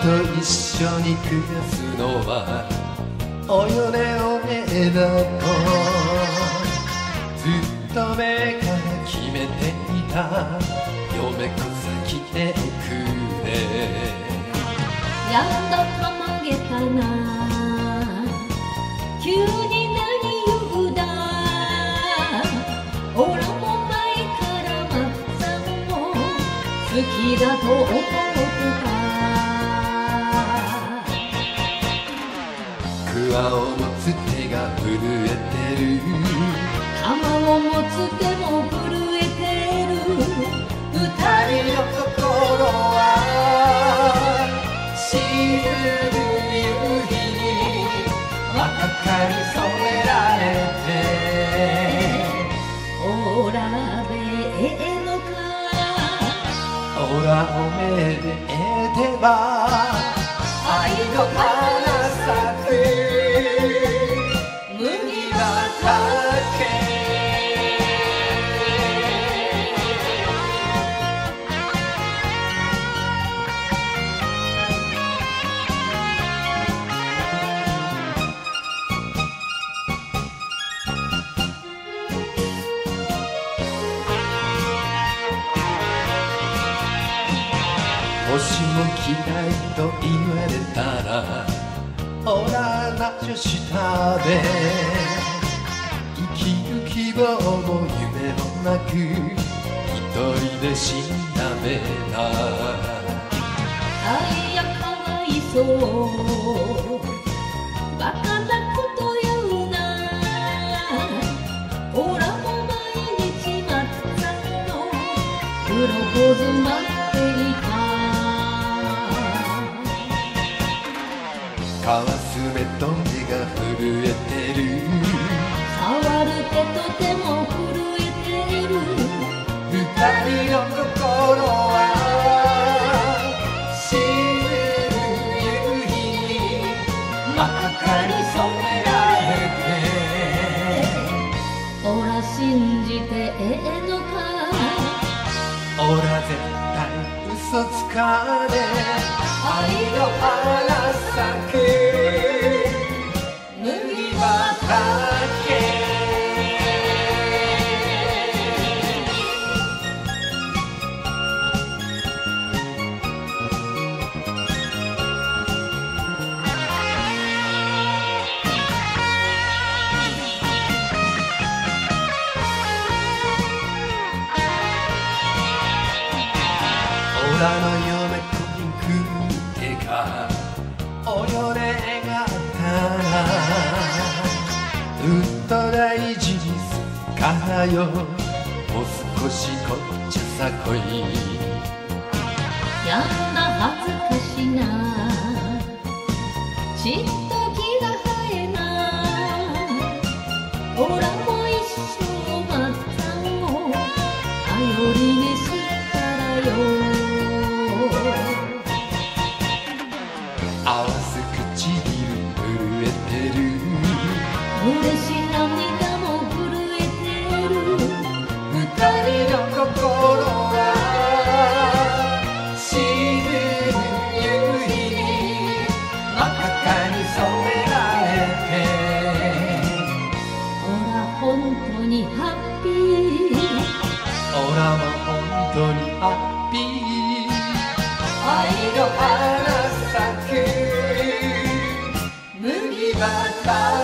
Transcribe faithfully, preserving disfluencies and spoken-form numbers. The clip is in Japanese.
と一緒に暮らすのはおよねおねだとずっと目から決めていた嫁子先へ送れ。 やっとたまげたな急に何言うだ。おらも前からまっさんも好きだと思ってた。 クワを持つ手が震えてる。 玉を持つ手も震えてる。二人の心は沈む夕日に真っ赤に染められて。おらべえのかおらおめでえてば愛の花咲く麦畑。 もしも嫌いと言われたらおらなちょしたべ。生きる希望も夢もなく一人で死んだべな。 あいやかわいそうバカなこと言うな。おらも毎日まっさんのプロポーズ待っていた。 かわす目と目が震えてる。 触る手と手も震えてる。 二人の心は沈む夕日に真っ赤に染められて。 おら信じてええのか。 おら絶対嘘つかねえ。愛の花咲く麦畑。おらの嫁子に来る手がおよねがったらうんと大事にすっからよ。もう少しこっちゃさこい。 やんだ恥ずかしなちっと気が生えな。おらも一生まっさんを頼りにしたらよ。 合わす唇震えてる。 嬉し涙も震えてる。 二人の心は沈む夕日に真っ赤に染められて。 おら本当にハッピー。 おらも本当にハッピー。愛の花咲く麦畑。